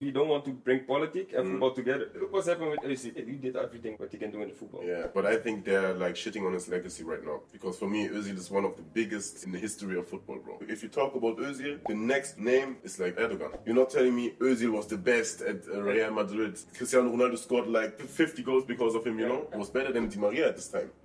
You don't want to bring politics and football together. Look what's happening with Özil. He did everything what he can do in the football. Yeah, but I think they're like shitting on his legacy right now. Because for me, Özil is one of the biggest in the history of football, bro. If you talk about Özil, the next name is like Erdogan. You're not telling me Özil was the best at Real Madrid. Cristiano Ronaldo scored like 50 goals because of him, you know? He was better than Di Maria at this time.